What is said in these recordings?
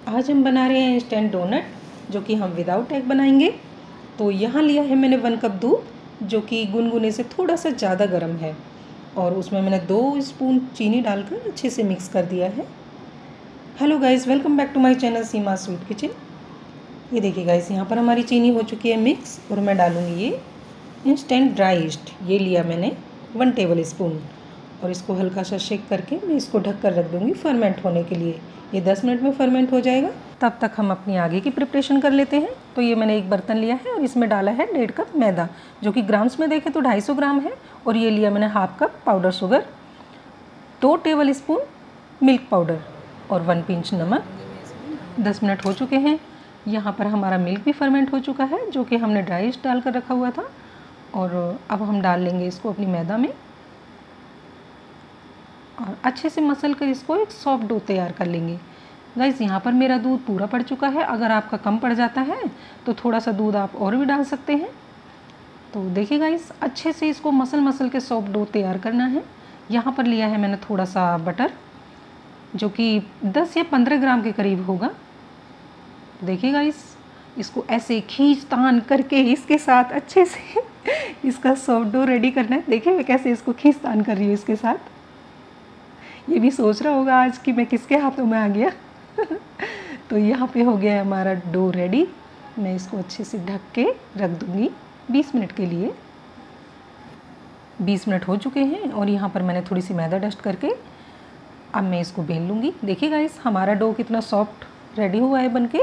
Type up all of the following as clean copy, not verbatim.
आज हम बना रहे हैं इंस्टेंट डोनट जो कि हम विदाउट एग बनाएंगे। तो यहाँ लिया है मैंने 1 कप दूध जो कि गुनगुने से थोड़ा सा ज़्यादा गर्म है और उसमें मैंने 2 स्पून चीनी डालकर अच्छे से मिक्स कर दिया है। Hello guys, welcome back to my channel Seema sweet kitchen. ये देखिए गाइस, यहाँ पर हमारी चीनी हो चुकी है मिक्स और मैं डालूँगी ये इंस्टेंट ड्राई ईस्ट। ये लिया मैंने 1 टेबल स्पून और इसको हल्का सा शेक करके मैं इसको ढक कर रख दूँगी फर्मेंट होने के लिए। ये 10 मिनट में फर्मेंट हो जाएगा। तब तक हम अपनी आगे की प्रिपरेशन कर लेते हैं। तो ये मैंने एक बर्तन लिया है और इसमें डाला है 1.5 कप मैदा जो कि ग्राम्स में देखें तो 250 ग्राम है। और ये लिया मैंने half cup powder sugar, 2 tablespoon milk powder और 1 पिंच नमक। 10 मिनट हो चुके हैं। यहाँ पर हमारा मिल्क भी फर्मेंट हो चुका है जो कि हमने ड्राई ईस्ट डाल कर रखा हुआ था। और अब हम डाल लेंगे इसको अपनी मैदा में और अच्छे से मसल कर इसको एक सॉफ्ट डो तैयार कर लेंगे। गाइस, यहाँ पर मेरा दूध पूरा पड़ चुका है। अगर आपका कम पड़ जाता है तो थोड़ा सा दूध आप और भी डाल सकते हैं। तो देखिए गाइस, अच्छे से इसको मसल के सॉफ्ट डो तैयार करना है। यहाँ पर लिया है मैंने थोड़ा सा बटर जो कि 10 या 15 ग्राम के करीब होगा। देखिए गाइस, इसको ऐसे खींच तान करके इसके साथ अच्छे से इसका सॉफ्ट डो रेडी करना है। देखिए मैं कैसे इसको खींच तान कर रही हूँ इसके साथ। ये भी सोच रहा होगा आज कि मैं किसके हाथों में आ गया। तो यहाँ पे हो गया है हमारा डो रेडी। मैं इसको अच्छे से ढक के रख दूँगी 20 मिनट के लिए। 20 मिनट हो चुके हैं और यहाँ पर मैंने थोड़ी सी मैदा डस्ट करके अब मैं इसको बेल लूँगी। देखिए गाइस, हमारा डो कितना सॉफ्ट रेडी हुआ है बनके।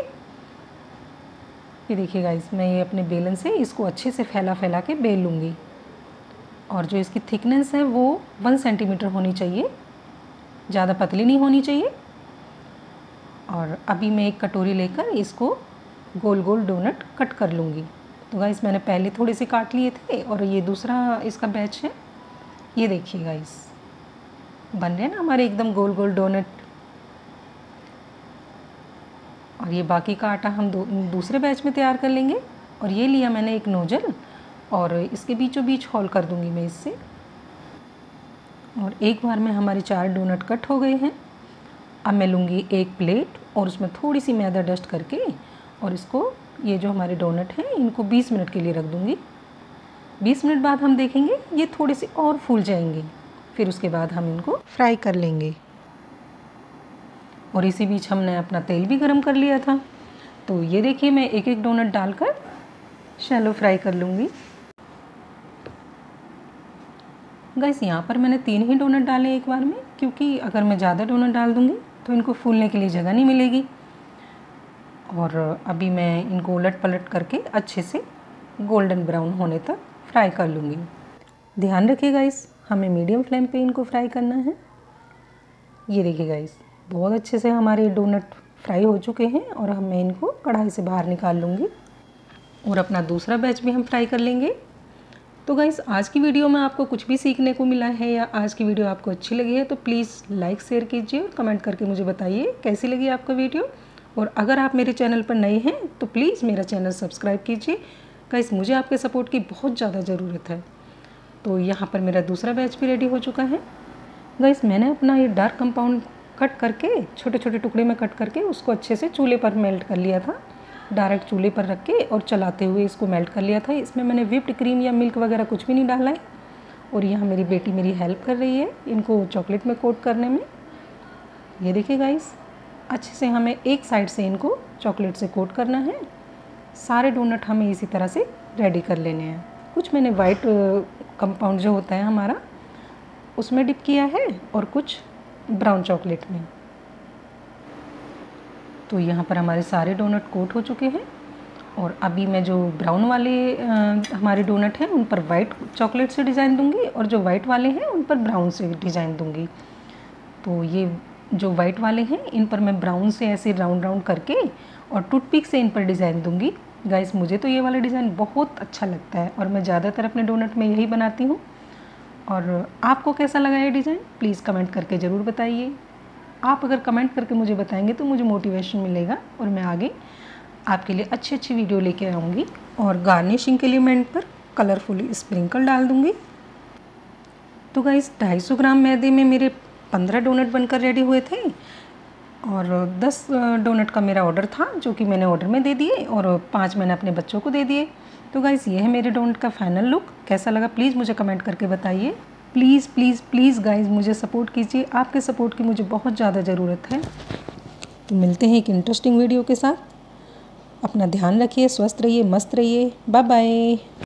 ये देखिए गाइस, मैं ये अपने बेलन से इसको अच्छे से फैला के बेल लूँगी और जो इसकी थिकनेस है वो 1 सेंटीमीटर होनी चाहिए, ज़्यादा पतली नहीं होनी चाहिए। और अभी मैं एक कटोरी लेकर इसको गोल गोल डोनट कट कर लूँगी। तो गाइस, मैंने पहले थोड़े से काट लिए थे और ये दूसरा इसका बैच है। ये देखिए गाइस, बन रहे हैं ना हमारे एकदम गोल गोल डोनट। और ये बाकी का आटा हम दूसरे बैच में तैयार कर लेंगे। और ये लिया मैंने एक नोजल और इसके बीचों बीच होल कर दूँगी मैं इससे। और एक बार में हमारे 4 डोनट कट हो गए हैं। अब मैं लूँगी एक प्लेट और उसमें थोड़ी सी मैदा डस्ट करके और इसको, ये जो हमारे डोनट हैं इनको 20 मिनट के लिए रख दूँगी। 20 मिनट बाद हम देखेंगे ये थोड़े से और फूल जाएंगे, फिर उसके बाद हम इनको फ्राई कर लेंगे। और इसी बीच हमने अपना तेल भी गरम कर लिया था। तो ये देखिए, मैं एक एक डोनट डालकर शैलो फ्राई कर लूँगी। गाइस, यहाँ पर मैंने 3 ही डोनट डाले एक बार में, क्योंकि अगर मैं ज़्यादा डोनट डाल दूँगी तो इनको फूलने के लिए जगह नहीं मिलेगी। और अभी मैं इनको उलट पलट करके अच्छे से गोल्डन ब्राउन होने तक फ्राई कर लूँगी। ध्यान रखिए गाइस, हमें मीडियम फ्लेम पे इनको फ्राई करना है। ये देखिए गाइस, बहुत अच्छे से हमारे डोनट फ्राई हो चुके हैं और अब मैं इनको कढ़ाई से बाहर निकाल लूँगी और अपना दूसरा बैच भी हम फ्राई कर लेंगे। तो गाइस, आज की वीडियो में आपको कुछ भी सीखने को मिला है या आज की वीडियो आपको अच्छी लगी है तो प्लीज़ लाइक शेयर कीजिए और कमेंट करके मुझे बताइए कैसी लगी आपको वीडियो। और अगर आप मेरे चैनल पर नए हैं तो प्लीज़ मेरा चैनल सब्सक्राइब कीजिए। गाइस, मुझे आपके सपोर्ट की बहुत ज़्यादा ज़रूरत है। तो यहाँ पर मेरा दूसरा बैच भी रेडी हो चुका है। गाइस, मैंने अपना ये डार्क कंपाउंड कट करके छोटे छोटे टुकड़े में कट करके उसको अच्छे से चूल्हे पर मेल्ट कर लिया था। डायरेक्ट चूल्हे पर रख के और चलाते हुए इसको मेल्ट कर लिया था। इसमें मैंने व्हिप्ड क्रीम या मिल्क वगैरह कुछ भी नहीं डाला है। और यहाँ मेरी बेटी मेरी हेल्प कर रही है इनको चॉकलेट में कोट करने में। ये देखिए गाइस, अच्छे से हमें एक साइड से इनको चॉकलेट से कोट करना है। सारे डोनट हमें इसी तरह से रेडी कर लेने हैं। कुछ मैंने वाइट कंपाउंड जो होता है हमारा उसमें डिप किया है और कुछ ब्राउन चॉकलेट में। तो यहाँ पर हमारे सारे डोनट कोट हो चुके हैं और अभी मैं जो ब्राउन वाले हमारे डोनट हैं उन पर वाइट चॉकलेट से डिज़ाइन दूंगी और जो वाइट वाले हैं उन पर ब्राउन से डिज़ाइन दूंगी। तो ये जो वाइट वाले हैं इन पर मैं ब्राउन से ऐसे राउंड राउंड करके और टूथपिक से इन पर डिज़ाइन दूंगी। गाइस, मुझे तो ये वाला डिज़ाइन बहुत अच्छा लगता है और मैं ज़्यादातर अपने डोनट में यही बनाती हूँ। और आपको कैसा लगा ये डिज़ाइन प्लीज़ कमेंट करके ज़रूर बताइए। आप अगर कमेंट करके मुझे बताएंगे तो मुझे मोटिवेशन मिलेगा और मैं आगे आपके लिए अच्छी वीडियो लेके आऊँगी। और गार्निशिंग के लिए मैं इन पर कलरफुल स्प्रिंकल डाल दूँगी। तो गाइस, 250 ग्राम मैदे में मेरे 15 डोनट बनकर रेडी हुए थे और 10 डोनट का मेरा ऑर्डर था जो कि मैंने ऑर्डर में दे दिए और 5 मैंने अपने बच्चों को दे दिए। तो गाइस ये है मेरे डोनट का फाइनल लुक। कैसा लगा प्लीज़ मुझे कमेंट करके बताइए। प्लीज़ प्लीज़ प्लीज़ गाइस मुझे सपोर्ट कीजिए, आपके सपोर्ट की मुझे बहुत ज़्यादा ज़रूरत है। तो मिलते हैं एक इंटरेस्टिंग वीडियो के साथ। अपना ध्यान रखिए, स्वस्थ रहिए, मस्त रहिए। Bye bye.